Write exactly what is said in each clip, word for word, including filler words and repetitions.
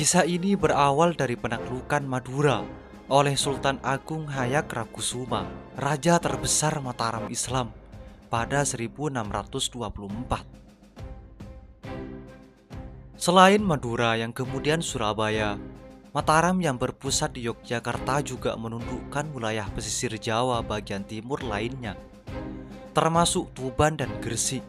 Kisah ini berawal dari penaklukan Madura oleh Sultan Agung Hayagrakusuma, raja terbesar Mataram Islam pada seribu enam ratus dua puluh empat. Selain Madura yang kemudian Surabaya, Mataram yang berpusat di Yogyakarta juga menundukkan wilayah pesisir Jawa bagian timur lainnya, termasuk Tuban dan Gresik.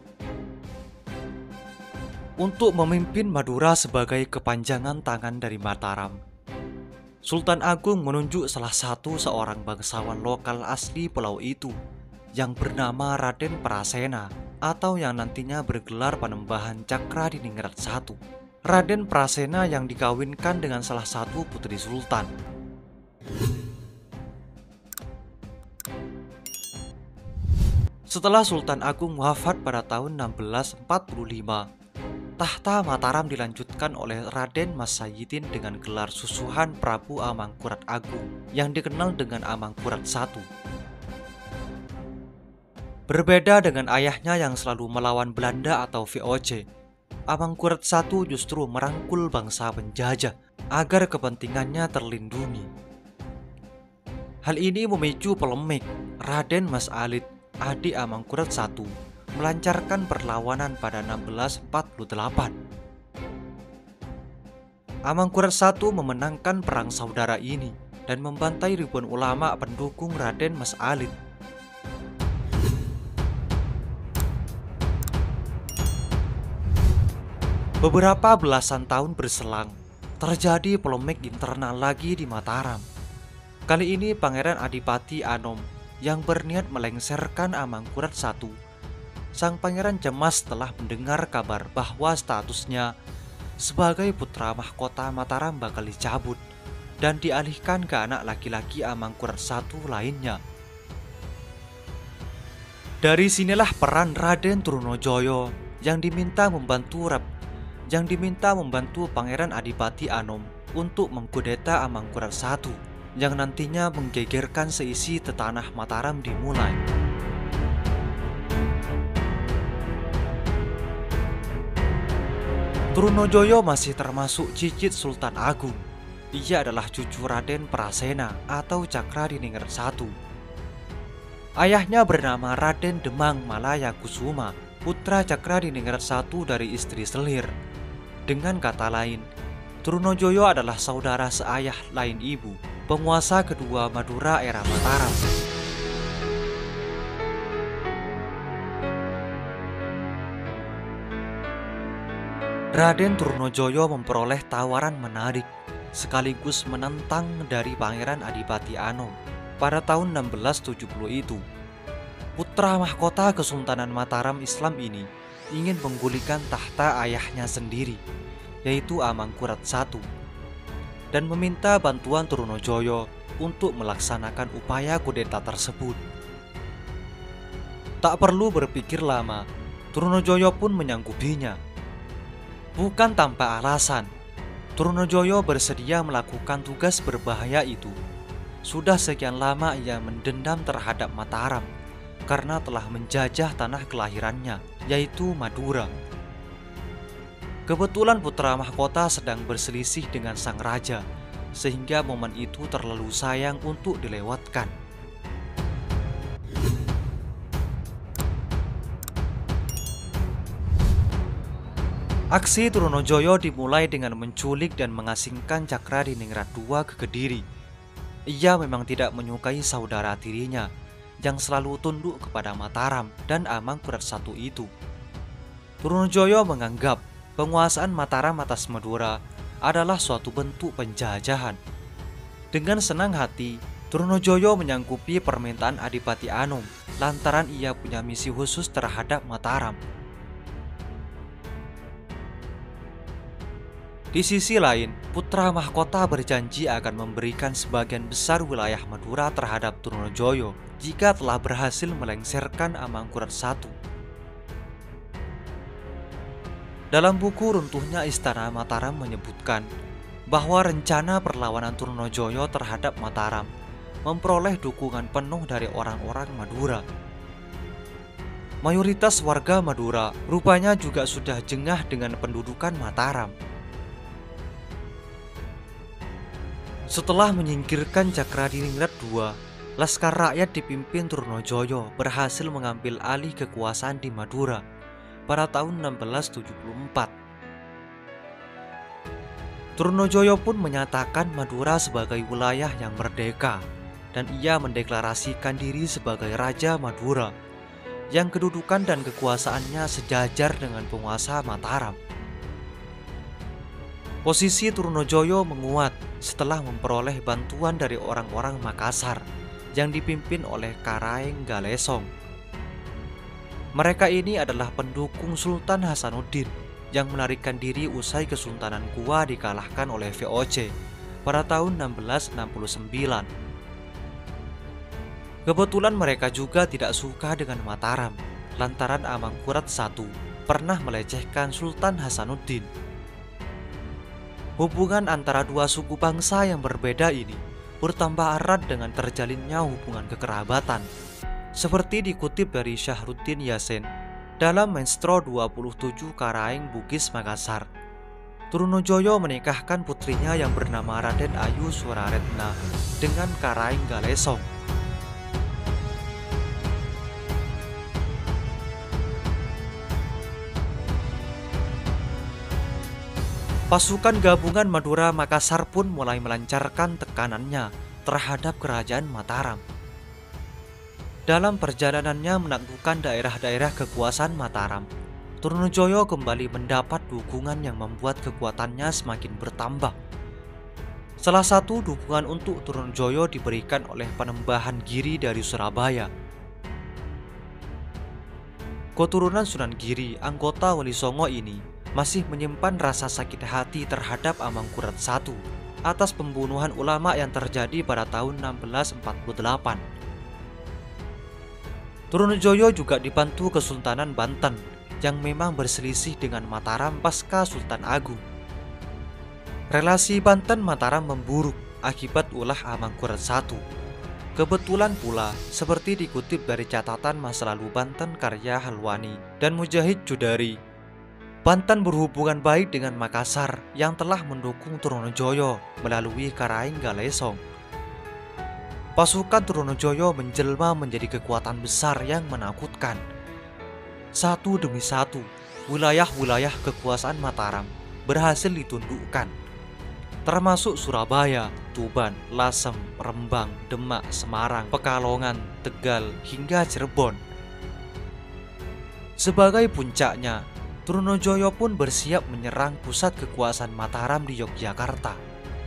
Untuk memimpin Madura sebagai kepanjangan tangan dari Mataram, Sultan Agung menunjuk salah satu seorang bangsawan lokal asli pulau itu yang bernama Raden Prasena atau yang nantinya bergelar Panembahan Cakradiningrat I. Raden Prasena yang dikawinkan dengan salah satu putri sultan. Setelah Sultan Agung wafat pada tahun enam belas empat puluh lima, tahta Mataram dilanjutkan oleh Raden Mas Sayidin dengan gelar susuhan Prabu Amangkurat Agung yang dikenal dengan Amangkurat I. Berbeda dengan ayahnya yang selalu melawan Belanda atau V O C, Amangkurat I justru merangkul bangsa penjajah agar kepentingannya terlindungi. Hal ini memicu polemik. Raden Mas Alid, adik Amangkurat I, melancarkan perlawanan pada enam belas empat puluh delapan. Amangkurat I memenangkan perang saudara ini dan membantai ribuan ulama pendukung Raden Mas Alid. Beberapa belasan tahun berselang, terjadi polemik internal lagi di Mataram. Kali ini Pangeran Adipati Anom yang berniat melengsarkan Amangkurat I. Sang pangeran cemas setelah mendengar kabar bahwa statusnya sebagai putra mahkota Mataram bakal dicabut dan dialihkan ke anak laki-laki Amangkurat I lainnya. Dari sinilah peran Raden Trunojoyo yang diminta membantu Rab, yang diminta membantu Pangeran Adipati Anom untuk mengkudeta Amangkurat I yang nantinya menggegerkan seisi tetanah Mataram dimulai. Trunojoyo masih termasuk cicit Sultan Agung. Ia adalah cucu Raden Prasena atau Cakradiningrat I. Ayahnya bernama Raden Demang Malaya Kusuma, putra Cakradiningrat I dari istri Selir. Dengan kata lain, Trunojoyo adalah saudara seayah lain ibu, penguasa kedua Madura era Mataram. Raden Trunojoyo memperoleh tawaran menarik sekaligus menentang dari Pangeran Adipati Anom pada tahun enam belas tujuh puluh itu. Putra mahkota Kesultanan Mataram Islam ini ingin menggulingkan tahta ayahnya sendiri, yaitu Amangkurat I, dan meminta bantuan Trunojoyo untuk melaksanakan upaya kudeta tersebut. Tak perlu berpikir lama, Trunojoyo pun menyanggupinya. Bukan tanpa alasan, Trunojoyo bersedia melakukan tugas berbahaya itu. Sudah sekian lama ia mendendam terhadap Mataram karena telah menjajah tanah kelahirannya, yaitu Madura. Kebetulan putra mahkota sedang berselisih dengan sang raja, sehingga momen itu terlalu sayang untuk dilewatkan. Aksi Trunojoyo dimulai dengan menculik dan mengasingkan Cakradiningrat kedua ke Kediri. Ia memang tidak menyukai saudara tirinya yang selalu tunduk kepada Mataram dan Amangkurat I itu. Trunojoyo menganggap penguasaan Mataram atas Madura adalah suatu bentuk penjajahan. Dengan senang hati, Trunojoyo menyanggupi permintaan Adipati Anom lantaran ia punya misi khusus terhadap Mataram. Di sisi lain, putra mahkota berjanji akan memberikan sebagian besar wilayah Madura terhadap Trunojoyo jika telah berhasil melengsarkan Amangkurat I. Dalam buku Runtuhnya Istana Mataram menyebutkan bahwa rencana perlawanan Trunojoyo terhadap Mataram memperoleh dukungan penuh dari orang-orang Madura. Mayoritas warga Madura rupanya juga sudah jengah dengan pendudukan Mataram. Setelah menyingkirkan Cakradiningrat kedua, Laskar Rakyat dipimpin Trunojoyo berhasil mengambil alih kekuasaan di Madura pada tahun enam belas tujuh puluh empat. Trunojoyo pun menyatakan Madura sebagai wilayah yang merdeka dan ia mendeklarasikan diri sebagai Raja Madura yang kedudukan dan kekuasaannya sejajar dengan penguasa Mataram. Posisi Trunojoyo menguat setelah memperoleh bantuan dari orang-orang Makassar yang dipimpin oleh Karaeng Galesong. Mereka ini adalah pendukung Sultan Hasanuddin yang melarikan diri usai Kesultanan Goa dikalahkan oleh V O C pada tahun enam belas enam puluh sembilan. Kebetulan mereka juga tidak suka dengan Mataram lantaran Amangkurat I pernah melecehkan Sultan Hasanuddin. Hubungan antara dua suku bangsa yang berbeda ini bertambah erat dengan terjalinnya hubungan kekerabatan, seperti dikutip dari Syahruddin Yasin dalam Menstro dua puluh tujuh Karaeng Bugis Makassar. Trunojoyo menikahkan putrinya yang bernama Raden Ayu Suraretna dengan Karaeng Galesong. Pasukan gabungan Madura Makassar pun mulai melancarkan tekanannya terhadap kerajaan Mataram. Dalam perjalanannya menaklukkan daerah-daerah kekuasaan Mataram, Trunojoyo kembali mendapat dukungan yang membuat kekuatannya semakin bertambah. Salah satu dukungan untuk Trunojoyo diberikan oleh Panembahan Giri dari Surabaya. Keturunan Sunan Giri, anggota Wali Songo ini masih menyimpan rasa sakit hati terhadap Amangkurat I atas pembunuhan ulama yang terjadi pada tahun enam belas empat puluh delapan. Trunojoyo juga dibantu Kesultanan Banten yang memang berselisih dengan Mataram pasca Sultan Agung. Relasi Banten-Mataram memburuk akibat ulah Amangkurat I. Kebetulan pula, seperti dikutip dari catatan masa lalu Banten karya Halwani dan Mujahid Judari, Banten berhubungan baik dengan Makassar yang telah mendukung Trunojoyo melalui Karaeng Galesong. Pasukan Trunojoyo menjelma menjadi kekuatan besar yang menakutkan. Satu demi satu, wilayah-wilayah kekuasaan Mataram berhasil ditundukkan, termasuk Surabaya, Tuban, Lasem, Rembang, Demak, Semarang, Pekalongan, Tegal, hingga Cirebon. Sebagai puncaknya, Trunojoyo pun bersiap menyerang pusat kekuasaan Mataram di Yogyakarta.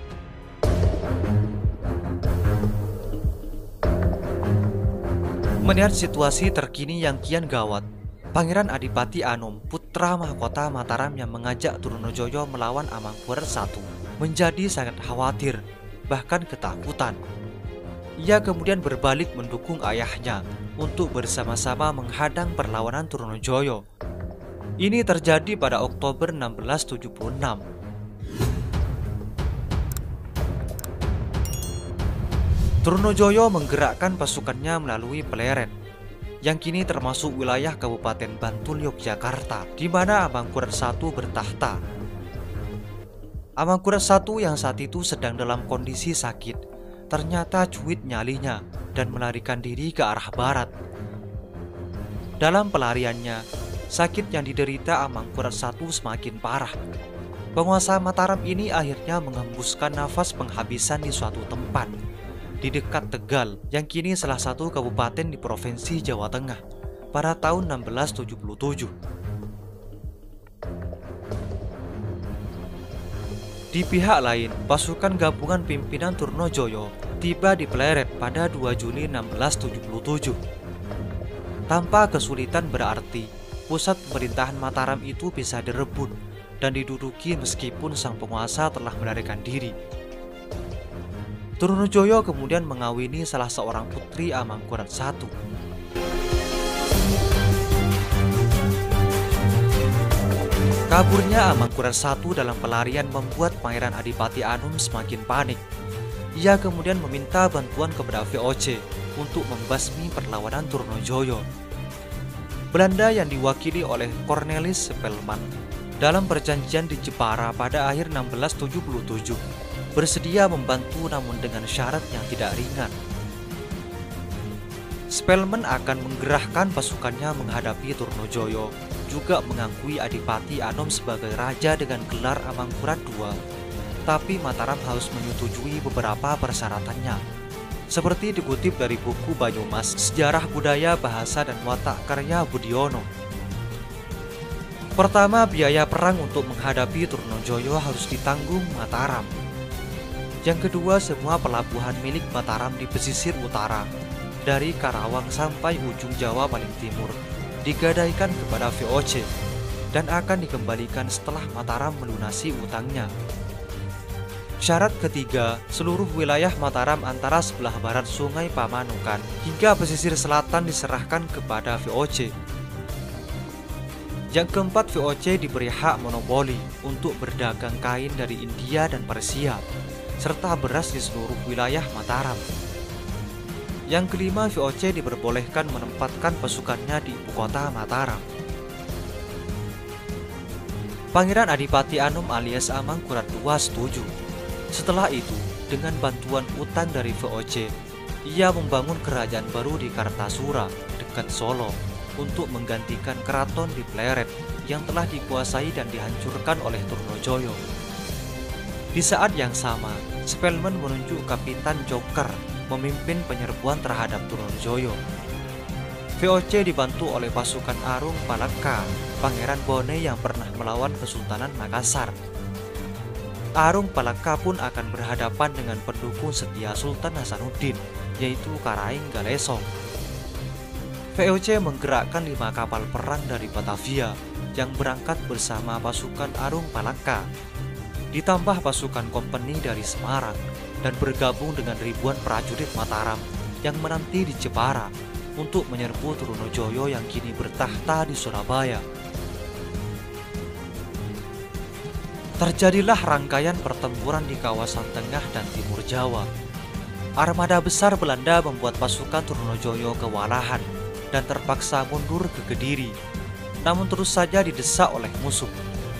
Melihat situasi terkini yang kian gawat, Pangeran Adipati Anom, putra mahkota Mataram yang mengajak Trunojoyo melawan Amangkurat I, menjadi sangat khawatir, bahkan ketakutan. Ia kemudian berbalik mendukung ayahnya untuk bersama-sama menghadang perlawanan Trunojoyo. Ini terjadi pada Oktober enam belas tujuh puluh enam. Trunojoyo menggerakkan pasukannya melalui Pleret, yang kini termasuk wilayah Kabupaten Bantul Yogyakarta, di mana Amangkurat I bertahta. Amangkurat I yang saat itu sedang dalam kondisi sakit, ternyata cuit nyalinya dan melarikan diri ke arah barat. Dalam pelariannya, sakit yang diderita Amangkurat I semakin parah. Penguasa Mataram ini akhirnya menghembuskan nafas penghabisan di suatu tempat di dekat Tegal yang kini salah satu kabupaten di Provinsi Jawa Tengah pada tahun enam belas tujuh puluh tujuh. Di pihak lain, pasukan gabungan pimpinan Trunojoyo tiba di Pleret pada dua Juli enam belas tujuh puluh tujuh. Tanpa kesulitan berarti, pusat pemerintahan Mataram itu bisa direbut dan diduduki meskipun sang penguasa telah melarikan diri. Trunojoyo kemudian mengawini salah seorang putri Amangkurat I. Kaburnya Amangkurat I dalam pelarian membuat Pangeran Adipati Anom semakin panik. Ia kemudian meminta bantuan kepada V O C untuk membasmi perlawanan Trunojoyo. Belanda yang diwakili oleh Cornelis Spelman dalam perjanjian di Jepara pada akhir enam belas tujuh puluh tujuh, bersedia membantu namun dengan syarat yang tidak ringan. Spellman akan menggerahkan pasukannya menghadapi Trunojoyo, juga mengakui Adipati Anom sebagai raja dengan gelar Amangkurat kedua. Tapi Mataram harus menyetujui beberapa persyaratannya. Seperti dikutip dari buku Banyumas, Sejarah Budaya, Bahasa, dan Watak karya Budiono. Pertama, biaya perang untuk menghadapi Trunojoyo harus ditanggung Mataram. Yang kedua, semua pelabuhan milik Mataram di pesisir utara, dari Karawang sampai ujung Jawa paling timur, digadaikan kepada V O C dan akan dikembalikan setelah Mataram melunasi utangnya. Syarat ketiga, seluruh wilayah Mataram antara sebelah barat Sungai Pamanukan hingga pesisir selatan diserahkan kepada V O C. Yang keempat, V O C diberi hak monopoli untuk berdagang kain dari India dan Persia, serta beras di seluruh wilayah Mataram. Yang kelima, V O C diperbolehkan menempatkan pasukannya di ibu kota Mataram. Pangeran Adipati Anom alias Amangkurat kedua setuju. Setelah itu, dengan bantuan utang dari V O C, ia membangun kerajaan baru di Kartasura, dekat Solo, untuk menggantikan keraton di Pleret yang telah dikuasai dan dihancurkan oleh Trunojoyo. Di saat yang sama, Spellman menunjuk Kapitan Joker memimpin penyerbuan terhadap Trunojoyo. V O C dibantu oleh pasukan Arung Palaka, Pangeran Bone yang pernah melawan Kesultanan Makassar. Arung Palaka pun akan berhadapan dengan pendukung setia Sultan Hasanuddin, yaitu Karaing Galesong. V O C menggerakkan lima kapal perang dari Batavia yang berangkat bersama pasukan Arung Palaka, ditambah pasukan kompeni dari Semarang, dan bergabung dengan ribuan prajurit Mataram yang menanti di Jepara untuk menyerbu Trunojoyo yang kini bertahta di Surabaya. Terjadilah rangkaian pertempuran di kawasan tengah dan timur Jawa. Armada besar Belanda membuat pasukan Trunojoyo kewalahan dan terpaksa mundur ke Kediri, namun terus saja didesak oleh musuh.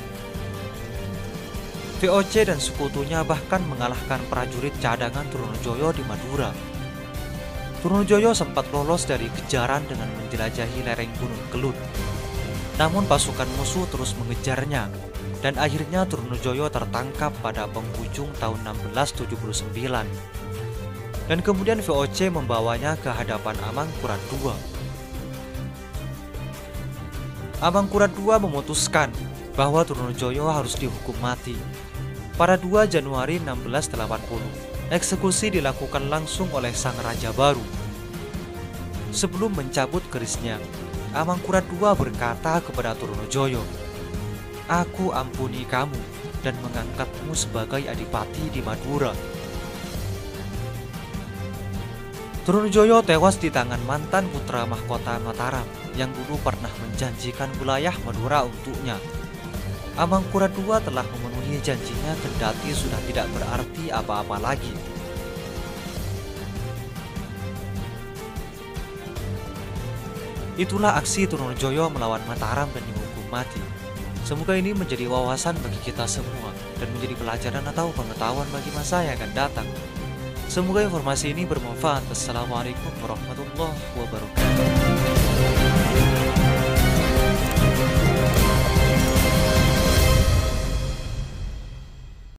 V O C dan sekutunya bahkan mengalahkan prajurit cadangan Trunojoyo di Madura. Trunojoyo sempat lolos dari kejaran dengan menjelajahi lereng Gunung Kelut. Namun pasukan musuh terus mengejarnya, dan akhirnya Trunojoyo tertangkap pada penghujung tahun enam belas tujuh puluh sembilan. Dan kemudian V O C membawanya ke hadapan Amangkurat kedua. Amangkurat kedua memutuskan bahwa Trunojoyo harus dihukum mati. Pada dua Januari enam belas delapan puluh, eksekusi dilakukan langsung oleh sang raja baru. Sebelum mencabut kerisnya, Amangkurat kedua berkata kepada Trunojoyo, "Aku ampuni kamu dan mengangkatmu sebagai adipati di Madura." Trunojoyo tewas di tangan mantan putra mahkota Mataram yang dulu pernah menjanjikan wilayah Madura untuknya. Amangkurat kedua telah memenuhi janjinya kendati sudah tidak berarti apa-apa lagi. Itulah aksi Trunojoyo melawan Mataram dan dihukum mati. Semoga ini menjadi wawasan bagi kita semua dan menjadi pelajaran atau pengetahuan bagi masa yang akan datang. Semoga informasi ini bermanfaat. Assalamualaikum warahmatullahi wabarakatuh.